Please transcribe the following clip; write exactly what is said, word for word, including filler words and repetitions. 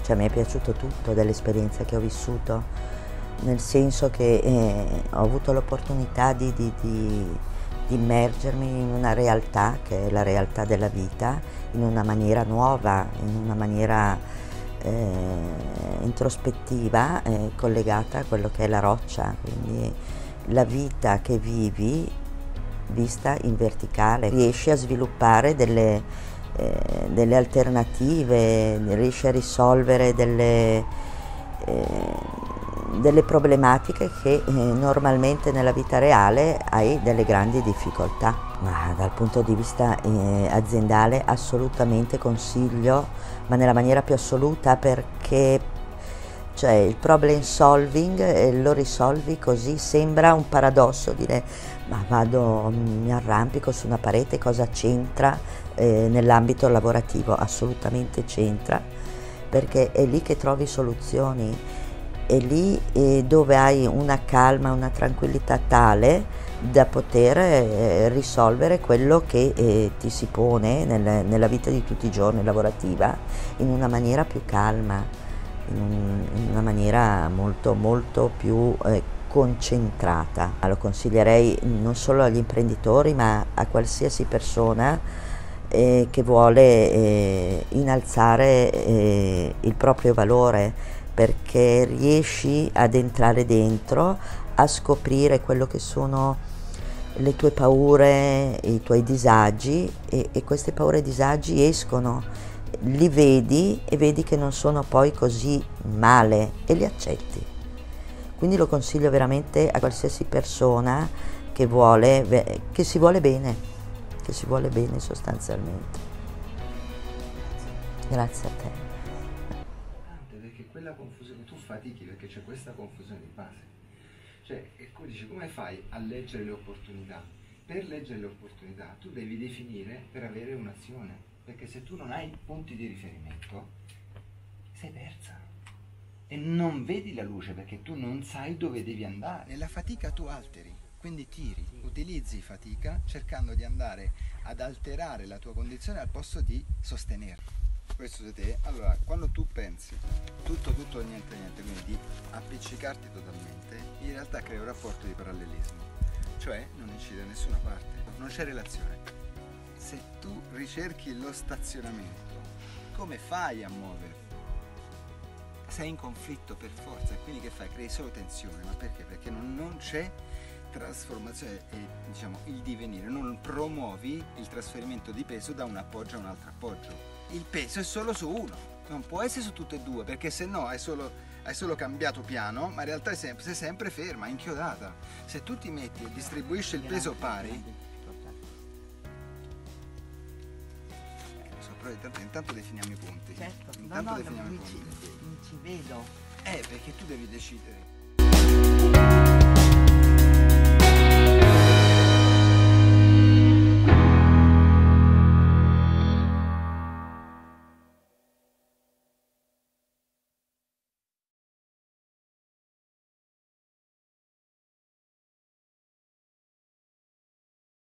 cioè mi è piaciuto tutto dell'esperienza che ho vissuto, nel senso che eh, ho avuto l'opportunità di, di, di, di immergermi in una realtà che è la realtà della vita, in una maniera nuova, in una maniera eh, introspettiva, eh, collegata a quello che è la roccia, quindi la vita che vivi vista in verticale, riesci a sviluppare delle, eh, delle alternative, riesci a risolvere delle, eh, delle problematiche che eh, normalmente nella vita reale hai delle grandi difficoltà. Ma dal punto di vista eh, aziendale assolutamente consiglio, ma nella maniera più assoluta, perché cioè il problem solving eh, lo risolvi così, sembra un paradosso dire ma vado, mi arrampico su una parete, cosa c'entra eh, nell'ambito lavorativo? Assolutamente c'entra, perché è lì che trovi soluzioni, è lì eh, dove hai una calma, una tranquillità tale da poter eh, risolvere quello che eh, ti si pone nel, nella vita di tutti i giorni lavorativa in una maniera più calma, in, un, in una maniera molto molto più eh, concentrata. Lo consiglierei non solo agli imprenditori ma a qualsiasi persona eh, che vuole eh, innalzare eh, il proprio valore, perché riesci ad entrare dentro, a scoprire quello che sono le tue paure, i tuoi disagi e, e queste paure e disagi escono, li vedi e vedi che non sono poi così male e li accetti. Quindi lo consiglio veramente a qualsiasi persona che vuole, che si vuole bene, che si vuole bene sostanzialmente. Grazie a te. Perché quella confusione, tu fatichi perché c'è questa confusione di base. Cioè, e tu dici, come fai a leggere le opportunità? Per leggere le opportunità tu devi definire per avere un'azione, perché se tu non hai punti di riferimento sei persa e non vedi la luce perché tu non sai dove devi andare. Nella fatica tu alteri, quindi tiri, utilizzi fatica cercando di andare ad alterare la tua condizione al posto di sostenerla. Questo di te, allora quando tu pensi tutto tutto niente niente, quindi di appiccicarti totalmente, in realtà crei un rapporto di parallelismo, cioè non incide da nessuna parte, non c'è relazione. Se tu ricerchi lo stazionamento, come fai a muoverti? Sei in conflitto per forza, e quindi che fai? Crei solo tensione, ma perché? Perché non, non c'è trasformazione e diciamo il divenire, non promuovi il trasferimento di peso da un appoggio a un altro appoggio. Il peso è solo su uno, non può essere su tutte e due, perché se no hai solo, hai solo cambiato piano, ma in realtà sei sempre, sei sempre ferma, inchiodata. Se tu ti metti e distribuisci il peso pari, so, però intanto, intanto definiamo i punti. Certo, Intanto no, no, definiamo mi i punti. ci, mi ci vedo. Eh, perché tu devi decidere.